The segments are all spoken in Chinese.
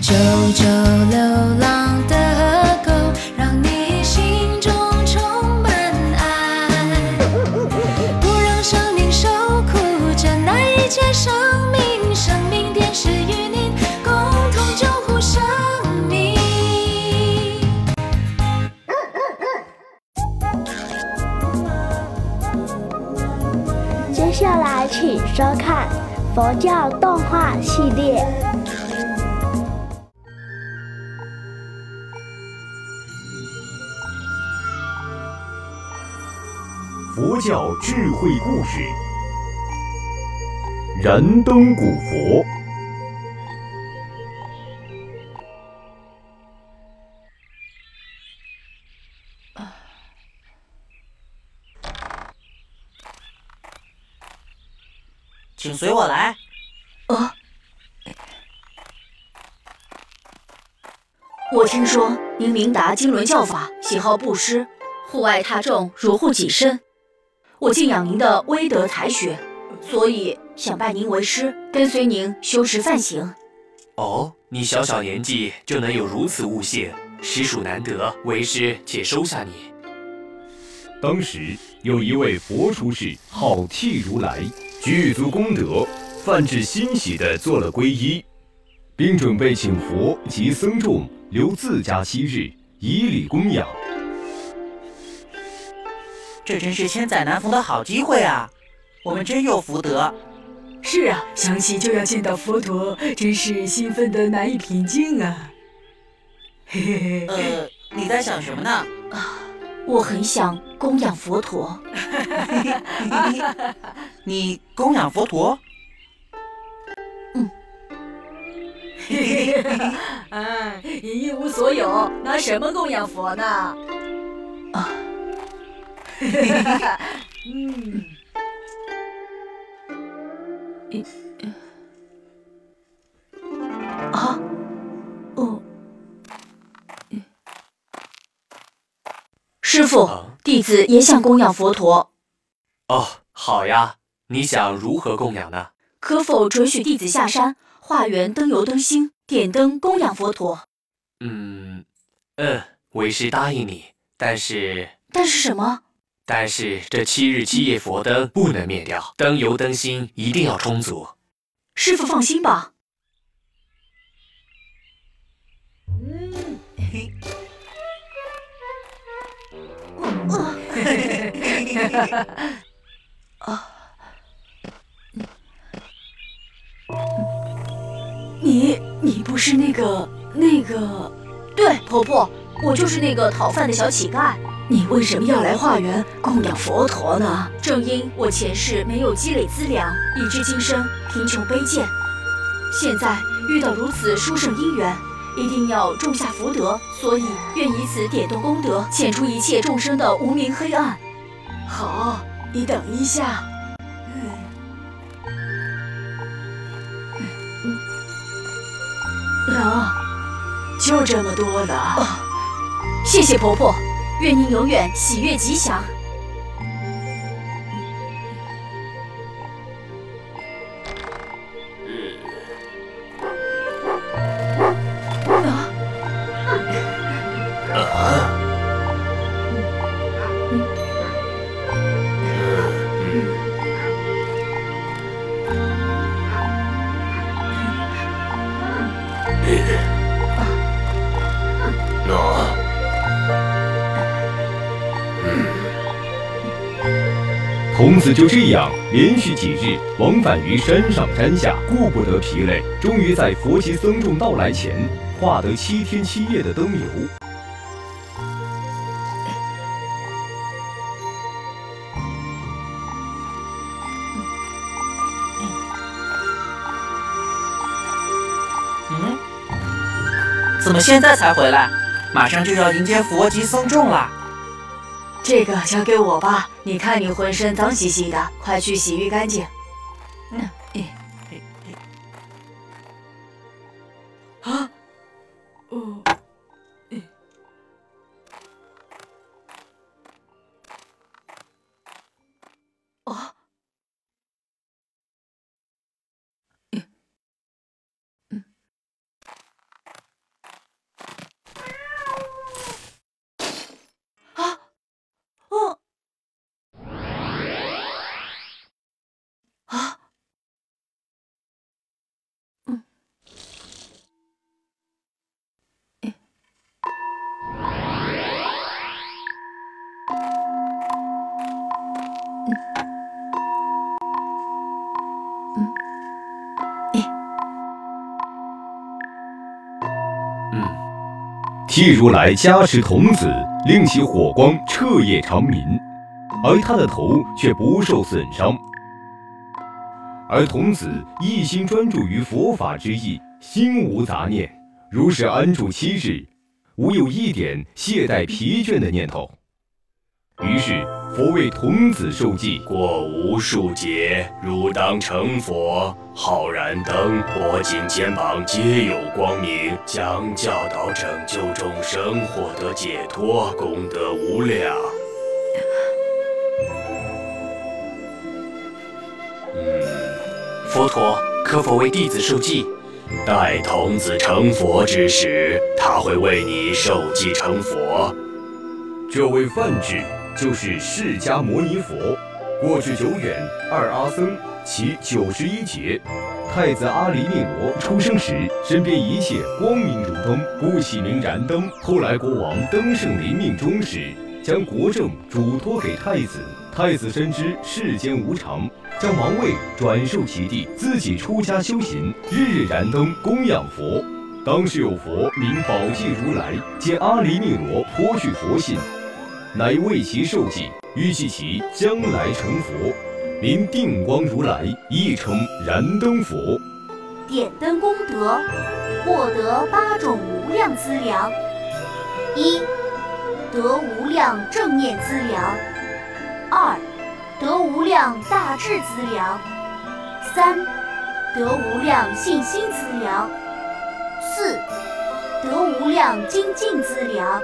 久久流浪的河沟，让你心中充满爱，不让生命受苦，珍爱一切生命，生命电视与您共同救护生命。 接下来请收看佛教动画系列。 佛教智慧故事：燃灯古佛。 请随我来。 我听说您明达经纶教法，喜好布施，护外他众，如护己身。我敬仰您的威德才学，所以想拜您为师，跟随您修持梵行。 哦，你小小年纪就能有如此悟性，实属难得，为师且收下你。 当时有一位佛出世，号剔如来，具足功德，梵志欣喜地做了皈依，并准备请佛及僧众留自家7日，以礼供养。 这真是千载难逢的好机会啊！我们真有福德。 是啊，想起就要见到佛陀，真是兴奋得难以平静啊！嘿嘿。 你在想什么呢？ 我很想供养佛陀。 你供养佛陀？ 你一无所有，拿什么供养佛呢？ 师父，弟子也想供养佛陀。 哦，好呀，你想如何供养呢？ 可否准许弟子下山，化缘灯油灯芯，点灯供养佛陀？ 为师答应你，但是什么？ 但是这7日7夜佛灯不能灭掉，灯油灯芯一定要充足。 师父放心吧。你不是那个？对，婆婆，我就是那个讨饭的小乞丐。你为什么要来化缘供养佛陀呢？正因我前世没有积累资粮，以致今生贫穷卑贱，现在遇到如此殊胜因缘，一定要种下福德，所以愿以此点动功德，遣除一切众生的无明黑暗。 好，你等一下。就这么多了。 谢谢婆婆，愿您永远喜悦吉祥。 童子就这样连续几日往返于山上山下，顾不得疲累，终于在佛及僧众到来前化得7天7夜的灯油。 怎么现在才回来？马上就要迎接佛及僧众了。 这个交给我吧，你看你浑身脏兮兮的，快去洗浴干净。 替如来加持童子，令其火光彻夜长明，而他的头却不受损伤。而童子一心专注于佛法之意，心无杂念，如是安住7日，无有一点懈怠疲倦的念头。于是佛为童子授记： 过无数劫，汝当成佛，浩然灯，脖颈肩膀皆有光明，将教导拯救众生，获得解脱，功德无量。佛陀，可否为弟子授记？待童子成佛之时，他会为你授记成佛。 这位梵志就是释迦牟尼佛。过至久远，二阿僧其91劫，太子阿离密罗出生时，身边一切光明如灯，故起名燃灯。后来国王登圣临命终时，将国政嘱托给太子。太子深知世间无常，将王位转授其弟，自己出家修行，日日燃灯供养佛。当时有佛名宝济如来，见阿离密罗颇具佛性，乃为其授记，预计其将来成佛，名定光如来，亦称燃灯佛。 点灯功德，获得8种无量资粮：一、得无量正念资粮；2、得无量大智资粮；3、得无量信心资粮；4、得无量精进资粮；5、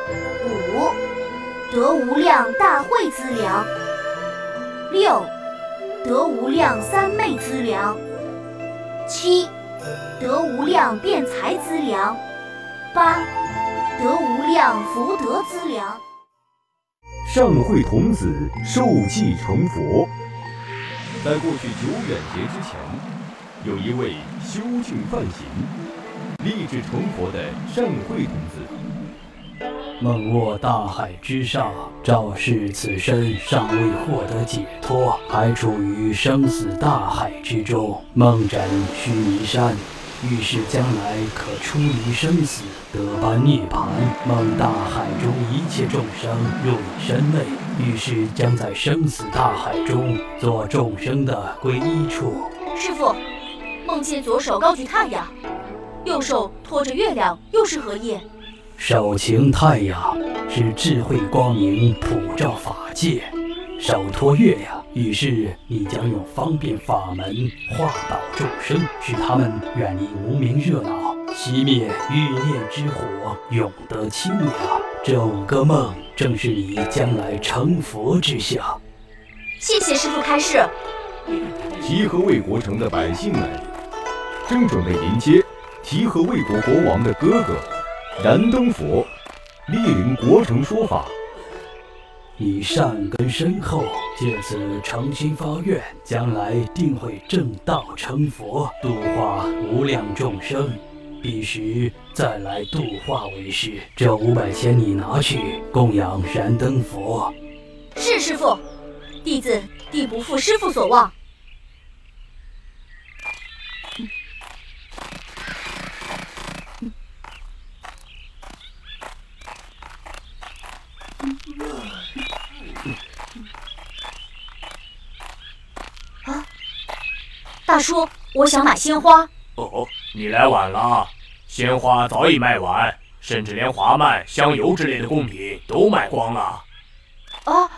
得无量大慧资粮；6、得无量三昧资粮；7、得无量辩才资粮；8、得无量福德资粮。 上会童子授记成佛。在过去久远劫之前，有一位修净梵行，立志成佛的善会童子。 梦卧大海之上，昭示此身尚未获得解脱，还处于生死大海之中。梦枕须弥山，预示将来可出离生死，得般涅槃。梦大海中一切众生入你身内，预示将在生死大海中做众生的皈依处。 师父，梦见左手高举太阳，右手托着月亮，又是何意？ 手擎太阳，是智慧光明普照法界；手托月亮，预示你将用方便法门化导众生，使他们远离无明热恼，熄灭欲念之火，永得清凉。这5个梦正是你将来成佛之相。 谢谢师父开示。 提和卫国城的百姓们正准备迎接提和卫国国王的哥哥燃灯佛莅临国城说法。 你善根深厚，借此诚心发愿，将来定会正道成佛，度化无量众生。彼时再来度化为师。这500千你拿去供养燃灯佛。 是师父，弟子定不负师父所望。大叔，我想买鲜花。 哦，你来晚了，鲜花早已卖完，甚至连华蔓、香油之类的贡品都卖光了。 啊！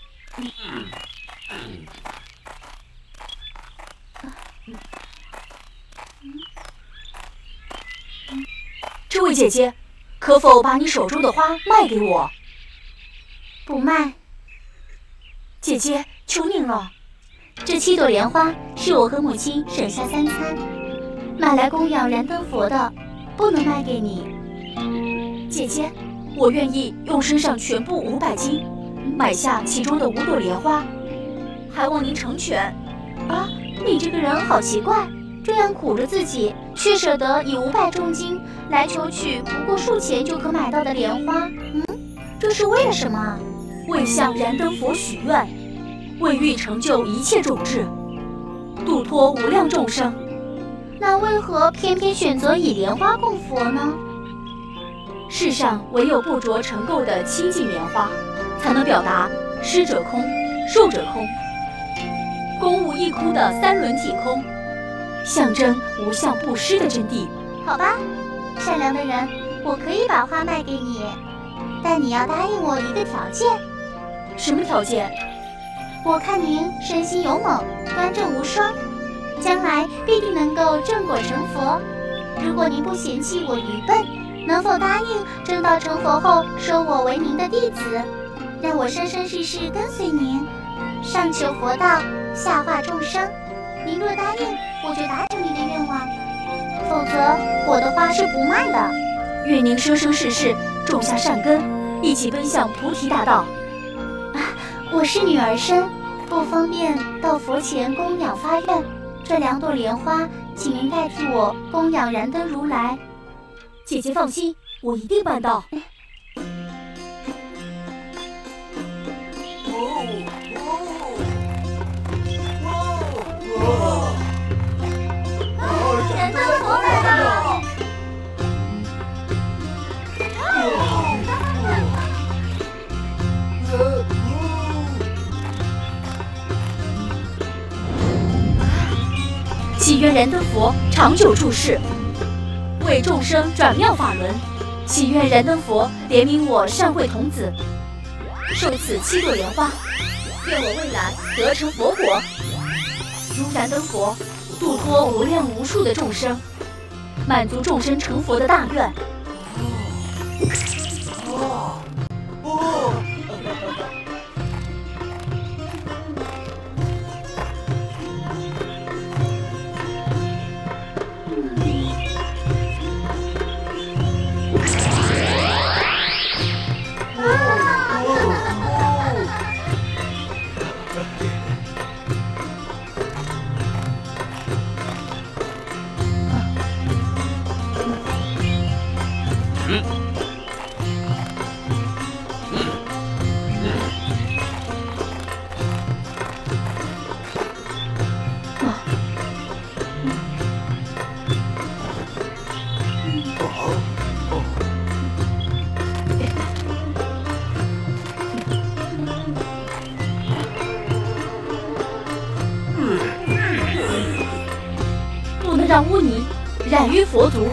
这位姐姐，可否把你手中的花卖给我？ 不卖。 姐姐，求您了。 这7朵莲花是我和母亲省下3餐买来供养燃灯佛的，不能卖给你。 姐姐，我愿意用身上全部500斤买下其中的5朵莲花，还望您成全。 啊，你这个人好奇怪，这样苦着自己，却舍得以500重金来求取不过数钱就可买到的莲花。这是为了什么啊？ 为向燃灯佛许愿，为欲成就一切种智，度脱无量众生。 那为何偏偏选择以莲花供佛呢？ 世上唯有不着尘垢的清净莲花，才能表达施者空，受者空，空无一枯的三轮体空，象征无相不施的真谛。 好吧，善良的人，我可以把花卖给你，但你要答应我一个条件。 什么条件？ 我看您身心勇猛，端正无双，将来必定能够正果成佛。如果您不嫌弃我愚笨，能否答应正道成佛后收我为您的弟子，让我生生世世跟随您，上求佛道，下化众生？您若答应，我就达成您的愿望，否则我的花是不卖的。 愿您生生世世种下善根，一起奔向菩提大道。 我是女儿身，不方便到佛前供养发愿，这2朵莲花，请您代替我供养燃灯如来。 姐姐放心，我一定办到。 燃灯佛来了！ 祈愿燃灯佛长久住世，为众生转妙法轮。祈愿燃灯佛怜悯我善慧童子，受此7朵莲花，愿我未来得成佛果。如燃灯佛度脱无量无数的众生，满足众生成佛的大愿。不能让污泥染于佛足。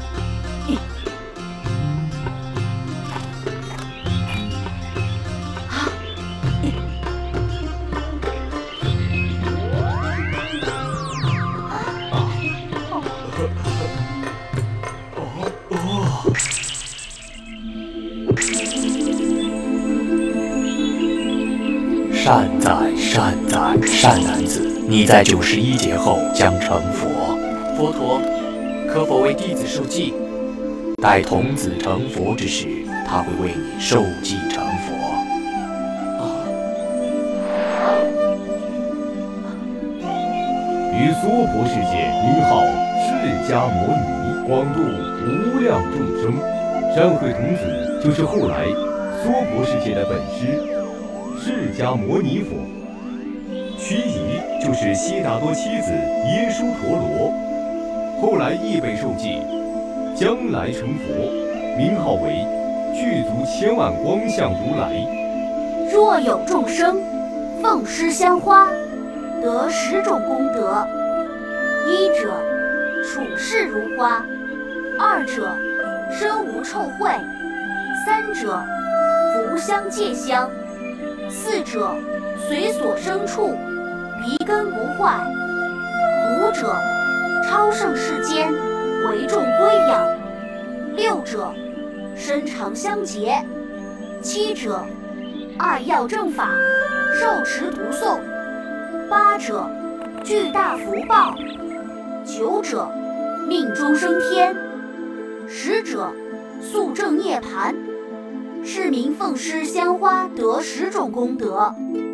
善哉善哉善男子，你在91劫后将成佛。佛陀，可否为弟子受记？待童子成佛之时，他会为你受记成佛。 于娑婆世界名号释迦摩尼，广度无量众生。善慧童子就是后来娑婆世界的本师释迦摩尼佛。须弥就是悉达多妻子耶输陀罗，后来亦被受记，将来成佛，名号为具足千万光相如来。 若有众生奉施香花，得10种功德：一者处事如花，二者身无臭秽，三者福香戒香，四者随所生处鼻根不坏，五者超胜世间为众归养，六者身长香洁，七者2要正法受持读诵，八者具大福报，九者命中升天，十者速证涅槃。是名奉施香花得10种功德。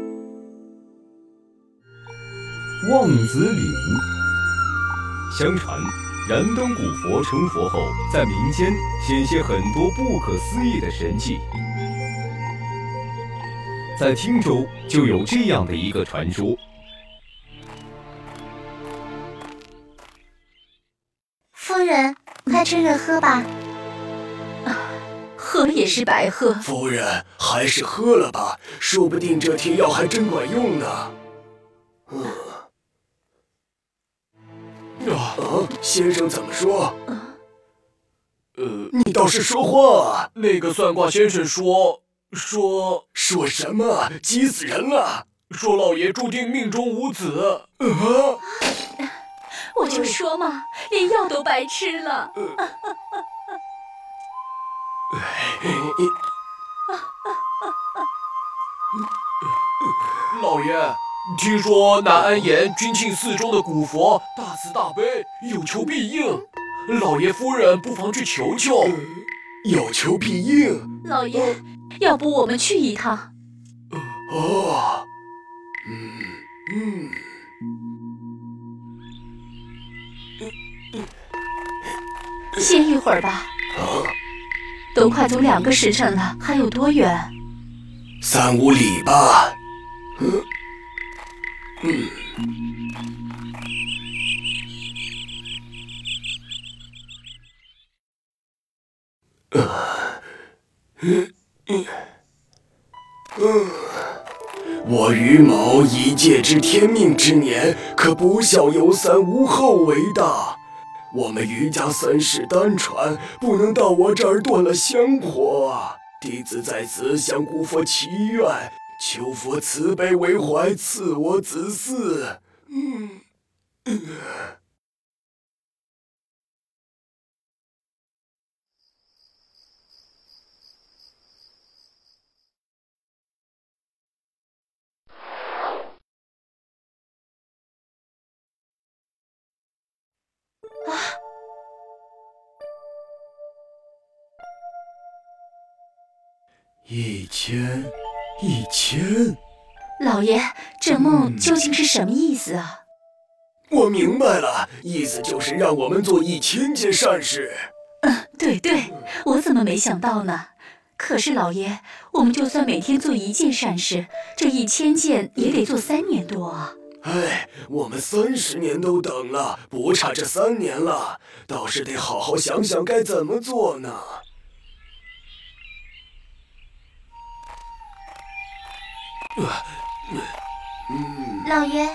望子岭。相传燃灯古佛成佛后，在民间显现很多不可思议的神迹。在汀州就有这样的一个传说。 夫人，快趁热喝吧。 喝也是白喝。 夫人，还是喝了吧，说不定这贴药还真管用呢。先生怎么说？你倒是说话！ 那个算卦先生说什么？急死人了！ 说老爷注定命中无子。 我就说嘛，连药都白吃了。 老爷，听说南安岩君庆寺中的古佛大慈大悲，有求必应。老爷夫人不妨去求求。 有求必应。 老爷，要不我们去一趟？歇一会儿吧。都快走2个时辰了，还有多远 ？3、5里吧。我于某以戒之天命之年，可不孝有三，无后为大。我们于家3世单传，不能到我这儿断了香火啊！弟子在此向古佛祈愿，求佛慈悲为怀，赐我子嗣。1000， 老爷，这梦究竟是什么意思啊？ 我明白了，意思就是让我们做1000件善事。 对，我怎么没想到呢？可是老爷，我们就算每天做1件善事，这1000件也得做3年多啊。 我们30年都等了，不差这3年了，倒是得好好想想该怎么做呢。 老爷，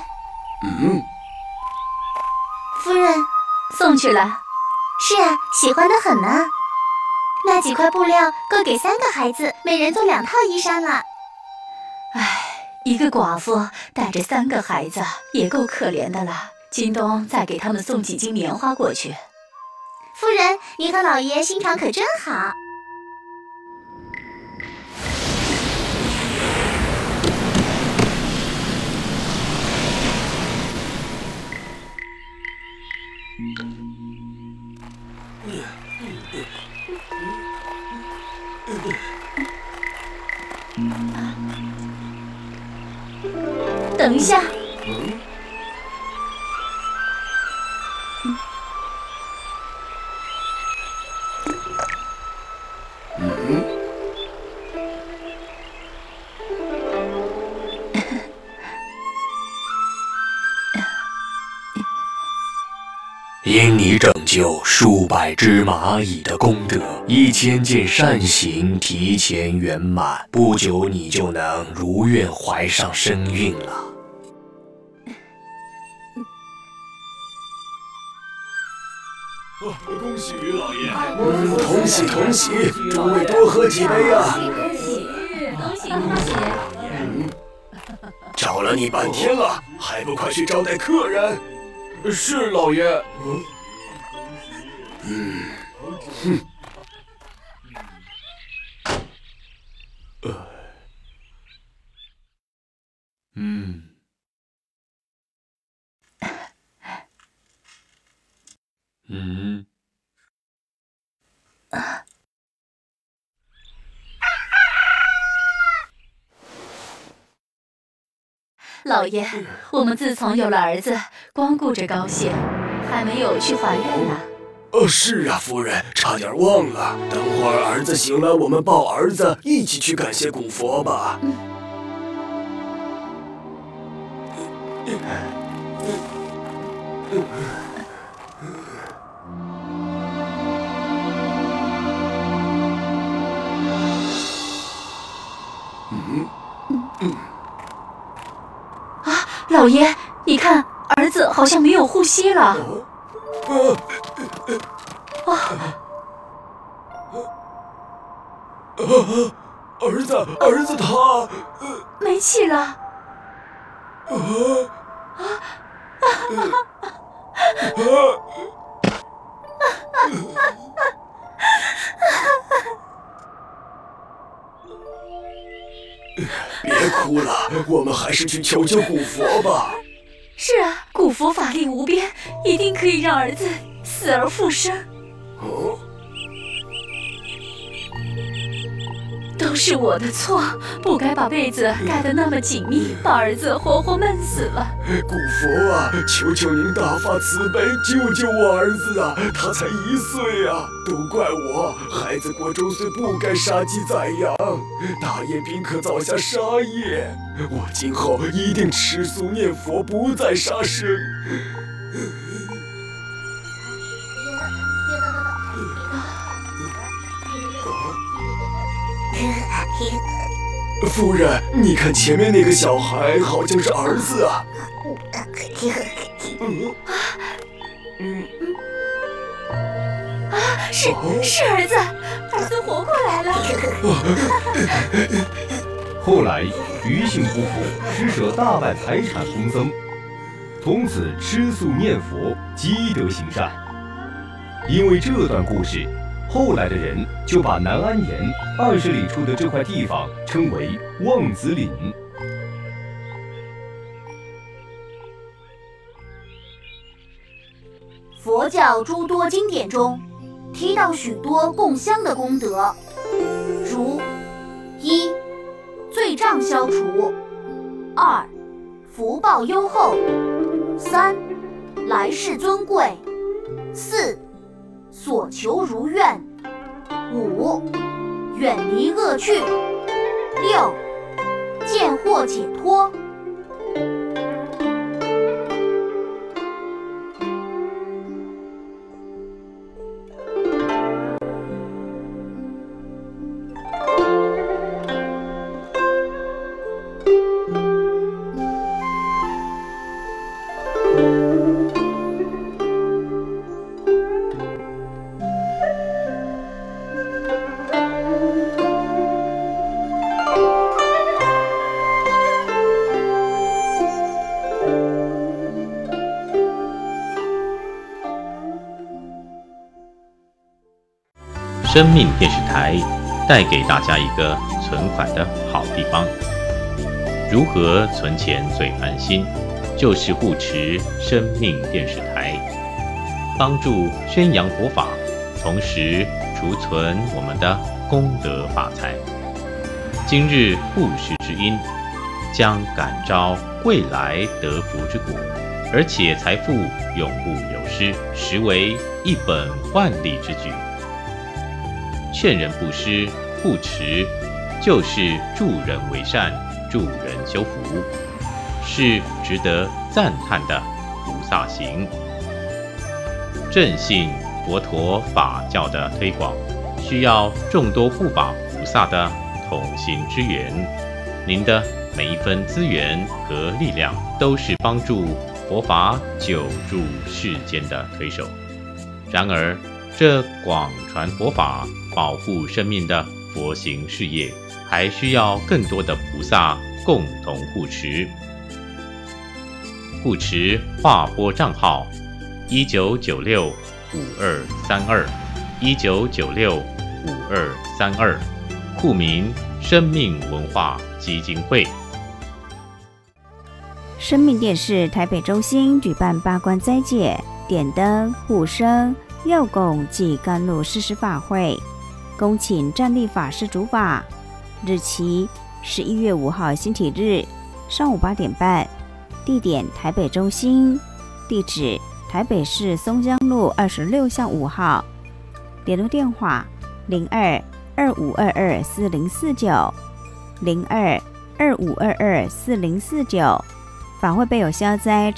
夫人送去了。 是啊，喜欢得很呢。那几块布料够给3个孩子每人做2套衣裳了。 一个寡妇带着3个孩子也够可怜的了。京东再给他们送几斤棉花过去。 夫人，您和老爷心肠可真好。 等一下。 因你拯救数百只蚂蚁的功德，1000件善行提前圆满，不久你就能如愿怀上身孕了。 恭喜于老爷！ 恭喜恭喜！诸位多喝几杯啊！ 恭喜！ 找了你半天了，还不快去招待客人？ 是老爷。 老爷，我们自从有了儿子，光顾着高兴，还没有去还愿呢。 是啊，夫人，差点忘了。等会儿儿子醒了，我们抱儿子一起去感谢古佛吧。 老爷，你看，儿子好像没有呼吸了。 儿子他没气了。 别哭了，我们还是去求求古佛吧。 是啊，古佛法力无边，一定可以让儿子死而复生。都是我的错，不该把被子盖得那么紧密，把儿子活活闷死了。 古佛啊，求求您大发慈悲，救救我儿子啊！他才1岁啊！都怪我，孩子过周岁不该杀鸡宰羊，大业宾客造下杀业。我今后一定吃素念佛，不再杀生。夫人，你看前面那个小孩，好像是儿子啊。 是儿子，儿子活过来了。 后来，余姓夫妇施舍大半财产供僧，从此吃素念佛，积德行善。因为这段故事，后来的人就把南安岩20里处的这块地方称为望子岭。 佛教诸多经典中提到许多供香的功德，如1. 罪障消除，2. 福报优厚，3. 来世尊贵，4. 所求如愿，5. 远离恶趣，6. 见惑解脱。 生命电视台带给大家一个存款的好地方。如何存钱最安心？就是护持生命电视台，帮助宣扬佛法，同时储存我们的功德法财。今日布施之因，将感召未来得福之果，而且财富永不流失，实为一本万利之举。劝人布施护持，就是助人为善，助人修福，是值得赞叹的菩萨行。正信佛陀法教的推广，需要众多护法菩萨的同心支援。您的每一分资源和力量，都是帮助佛法久住世间的推手。然而，这广传佛法、保护生命的佛行事业，还需要更多的菩萨共同护持。护持划拨账号19965232，19965232，户名生命文化基金会。 生命电视台北中心举办八关斋戒、点灯、护生、药供及甘露施食法会，恭请站立法师主法，日期11月5号星期日上午8点半，地点台北中心，地址台北市松江路26巷5号，联络电话02-2522-4049 02-2522-4049。法会备有消灾